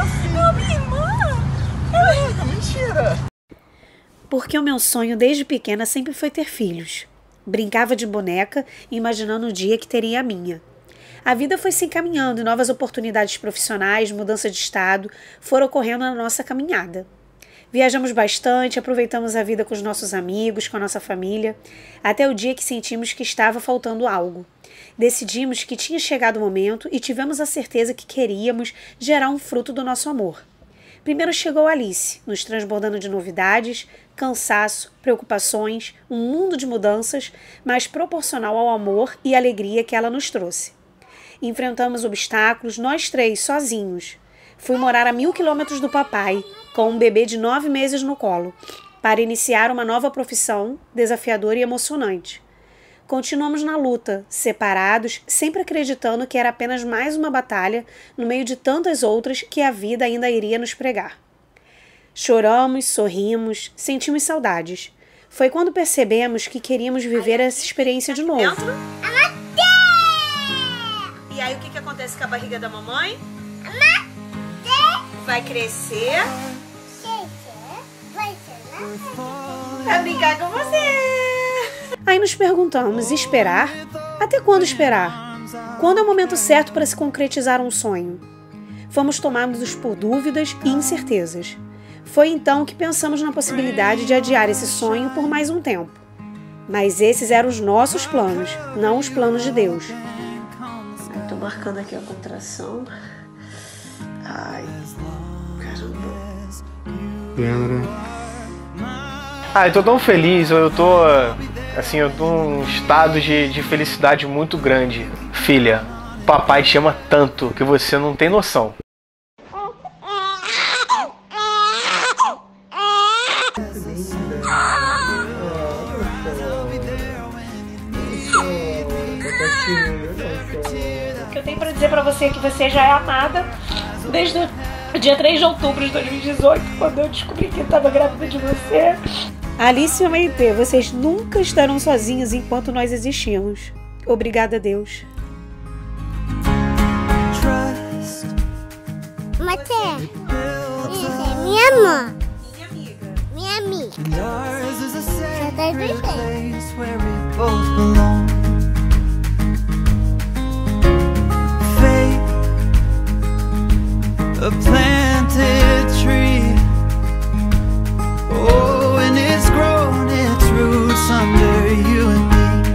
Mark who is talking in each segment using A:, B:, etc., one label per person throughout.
A: assim?
B: É minha irmã.
A: Mentira.
C: Porque o meu sonho desde pequena sempre foi ter filhos. Brincava de boneca, imaginando o dia que teria a minha. A vida foi se encaminhando e novas oportunidades profissionais, mudança de estado, foram ocorrendo na nossa caminhada. Viajamos bastante, aproveitamos a vida com os nossos amigos, com a nossa família, até o dia que sentimos que estava faltando algo. Decidimos que tinha chegado o momento e tivemos a certeza que queríamos gerar um fruto do nosso amor. Primeiro chegou Alice, nos transbordando de novidades, cansaço, preocupações, um mundo de mudanças, mas proporcional ao amor e alegria que ela nos trouxe. Enfrentamos obstáculos, nós três, sozinhos. Fui morar a 1000 quilômetros do papai, com um bebê de 9 meses no colo, para iniciar uma nova profissão, desafiadora e emocionante. Continuamos na luta, separados, sempre acreditando que era apenas mais uma batalha, no meio de tantas outras que a vida ainda iria nos pregar. Choramos, sorrimos, sentimos saudades. Foi quando percebemos que queríamos viver essa experiência de novo. E aí o que acontece com a barriga da mamãe? Vai crescer. Vai brincar com você. Aí nos perguntamos, esperar? Até quando esperar? Quando é o momento certo para se concretizar um sonho? Fomos tomados por dúvidas e incertezas. Foi então que pensamos na possibilidade de adiar esse sonho por mais um tempo. Mas esses eram os nossos planos, não os planos de Deus. Estou marcando aqui a contração. Ai, caramba.
A: Eu tô tão feliz, eu tô num estado de felicidade muito grande. Filha, papai te ama tanto que você não tem noção.
C: O que eu tenho pra dizer pra você é que você já é amada desde o dia 3 de outubro de 2018, quando eu descobri que eu estava grávida de você. Alice e Maite, vocês nunca estarão sozinhas enquanto nós existimos. Obrigada a Deus.
D: Maite, isso é minha irmã.
C: Minha amiga.
D: Minha amiga. Você tá bem?
E: A planted tree. Oh, and it's grown its roots under you and me.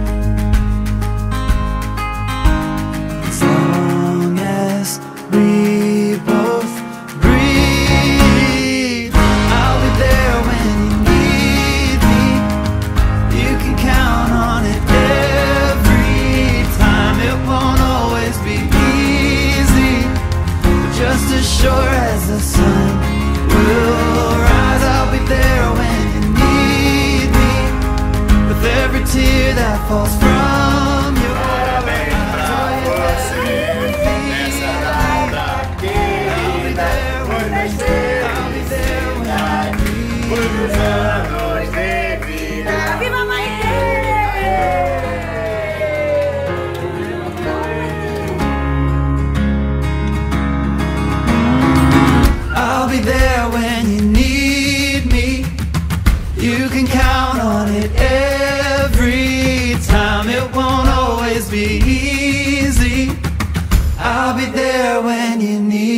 E: As long as we both breathe, I'll be there when you need me. You can count on it every time. It won't always be easy, but just as sure as the sun will rise, I'll be there when you need me. With every tear that falls from your eyes, I'll be there when you need me. I'll be there when you need me.
C: Viva Maite!
E: I'll be there when you need me. You can count on it every time. It won't always be easy. I'll be there when you need me.